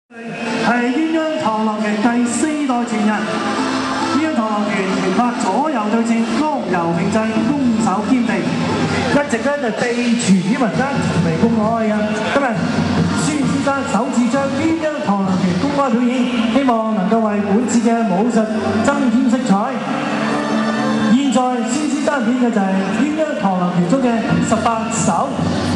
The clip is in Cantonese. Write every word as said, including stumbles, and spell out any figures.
係鴛鴦螳螂拳第四代傳人。鴛鴦螳螂拳拳法左右對稱，剛柔並濟，攻守兼備，一直咧就秘傳於民間，從未公開嘅。今日孫先生首次將鴛鴦螳螂拳公開表演，希望能夠為本次嘅武術增添色彩。現在孫先生表演嘅就係鴛鴦螳螂拳中嘅十八手。